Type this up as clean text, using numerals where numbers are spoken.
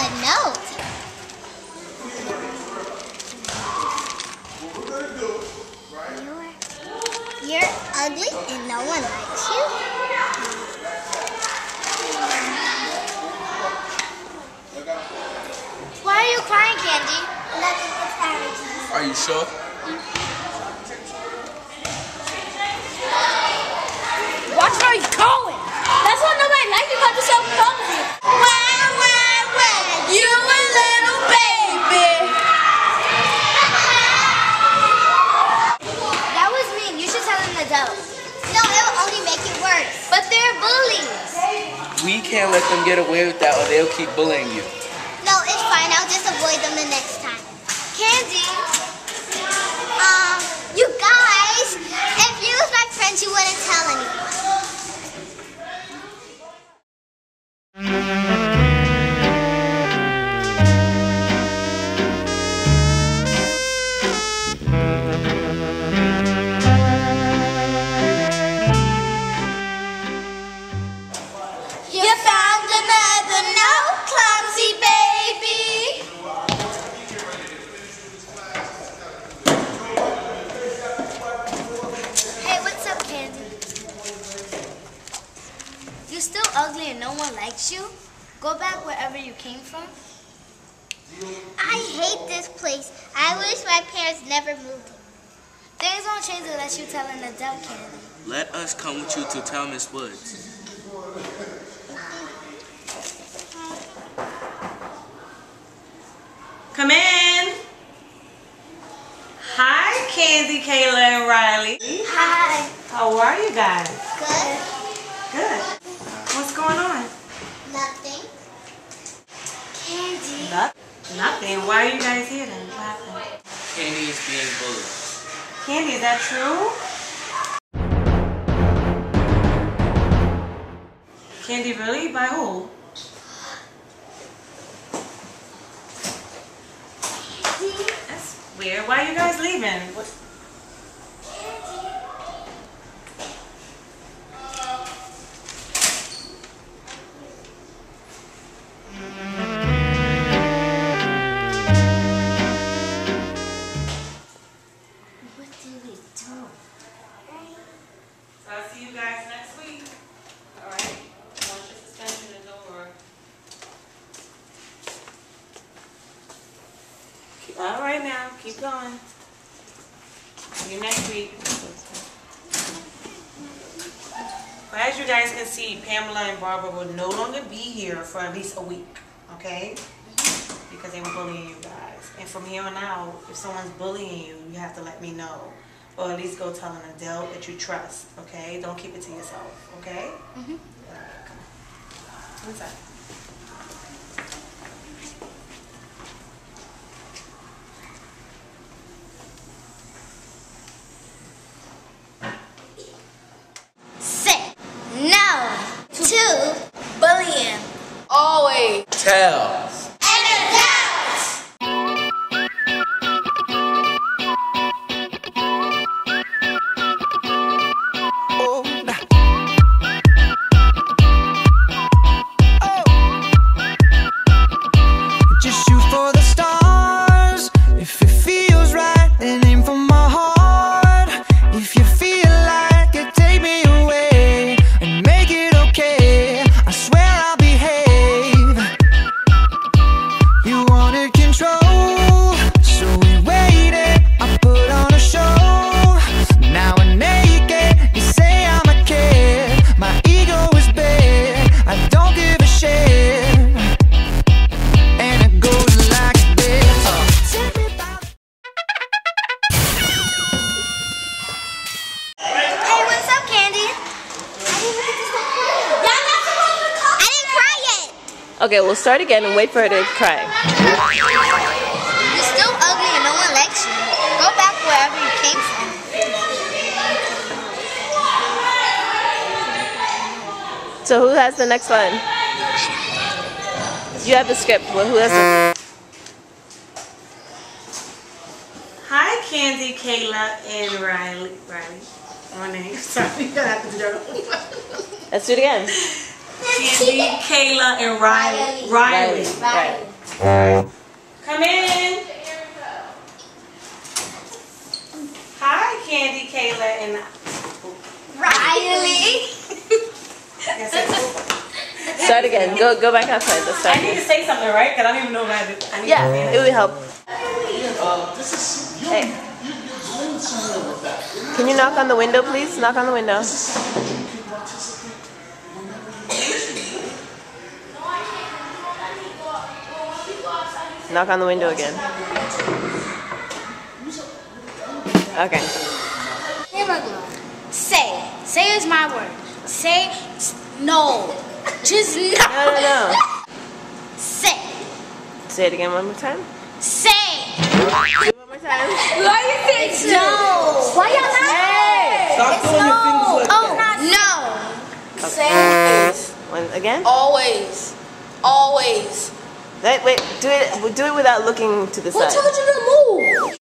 note. You're ugly and no one likes you. Why are you crying, Candy? Nothing, it's allergies. Are you sure? Watch where he's going. That's why nobody likes you because you're so clumsy. You a little baby. That was mean. You should tell an adult. No, it will only make it worse. But they're bullies. We can't let them get away with that or they'll keep bullying you. No, it's fine. I'll just avoid them the next time. Candy. You guys, if you was my friends, you wouldn't tell anyone. You found another note, clumsy baby. Hey, what's up, Candy? You still ugly and no one likes you? Go back wherever you came from. I hate this place. I wish my parents never moved here. Things won't change unless you tell an adult, Candy. Let us come with you to tell Miss Woods. Come in. Hi, Candy, Kayla, and Riley. Hi. How are you guys? Good. Good. What's going on? Nothing. Candy. Nothing. Why are you guys here then? What happened? Candy is being bullied. Candy, is that true? Candy, really? By who? That's weird. Why are you guys leaving? What? So I'll see you guys next week. Alright? Once your suspension is over. Alright now, keep going. See you next week. But as you guys can see, Pamela and Barbara will no longer be here for at least a week. Okay? Because they were bullying you guys. And from here on out, if someone's bullying you, you have to let me know. Or at least go tell an adult that you trust, okay? Don't keep it to yourself, okay? Mm-hmm. What's that? Say no to bullying. Always. Tell. Okay, we'll start again and wait for her to cry. You're still ugly and no one likes you. Go back wherever you came from. So who has the next one? You have the script. Well, who has the... Hi, Candy, Kayla, and Riley. My name. Sorry, you're gonna have to do that. Let's do it again. Candy, Kayla, and Riley. Right. Come in. Hi, Candy, Kayla, and Riley. Start again. Go back outside. Let's start I need again. to say something, right? Because I don't even know about it. I need Yeah, to say it would help. Hey. Can you knock on the window, please? Knock on the window. Knock on the window again. Okay. Here we go. Say. Say is my word. Say no. Just no. No. Say. Say it again one more time. Say. One more time. Why you say no? Why y'all not? Stop throwing your fingers like Oh, no. Say one again. Always. Always. Wait. Do it without looking to the Who side. told you to move?